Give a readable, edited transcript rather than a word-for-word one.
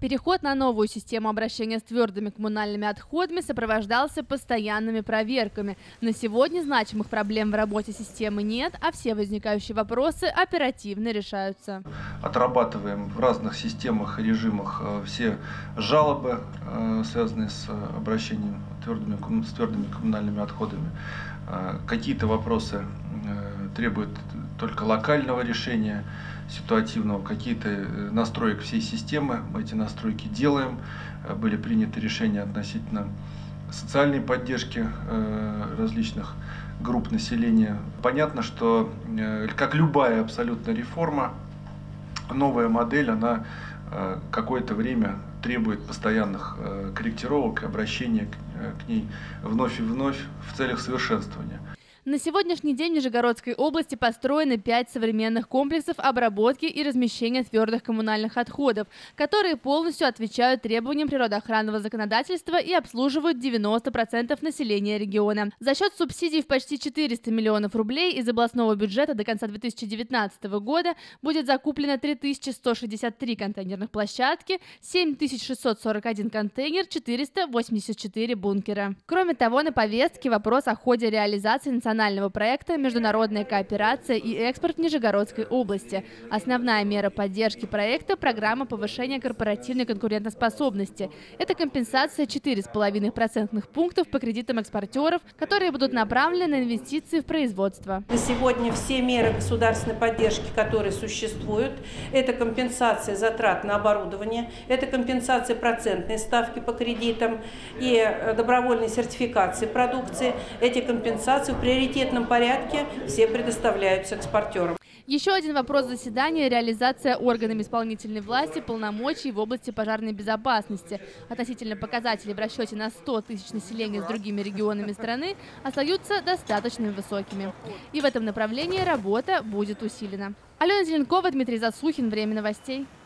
Переход на новую систему обращения с твердыми коммунальными отходами сопровождался постоянными проверками. На сегодня значимых проблем в работе системы нет, а все возникающие вопросы оперативно решаются. Отрабатываем в разных системах и режимах все жалобы, связанные с обращением с твердыми коммунальными отходами. Какие-то вопросы требуют только локального решения, ситуативного, какие-то настроек всей системы. Мы эти настройки делаем. Были приняты решения относительно социальной поддержки различных групп населения. Понятно, что, как любая абсолютно реформа, новая модель, она какое-то время требует постоянных корректировок и обращения к ней вновь и вновь в целях совершенствования. На сегодняшний день в Нижегородской области построены 5 современных комплексов обработки и размещения твердых коммунальных отходов, которые полностью отвечают требованиям природоохранного законодательства и обслуживают 90% населения региона. За счет субсидий в почти 400 миллионов рублей из областного бюджета до конца 2019 года будет закуплено 3163 контейнерных площадки, 7641 контейнер, 484 бункера. Кроме того, на повестке вопрос о ходе реализации национального проекта «Международная кооперация и экспорт в Нижегородской области». Основная мера поддержки проекта – программа повышения корпоративной конкурентоспособности. Это компенсация 4,5% пунктов по кредитам экспортеров, которые будут направлены на инвестиции в производство. На сегодня все меры государственной поддержки, которые существуют, это компенсация затрат на оборудование, это компенсация процентной ставки по кредитам и добровольной сертификации продукции. Эти компенсации в приоритетном порядке все предоставляются экспортерам. Еще один вопрос заседания – реализация органами исполнительной власти полномочий в области пожарной безопасности. Относительно показателей в расчете на 100 тысяч населения с другими регионами страны остаются достаточно высокими. И в этом направлении работа будет усилена. Алена Зеленкова, Дмитрий Засухин. Время новостей.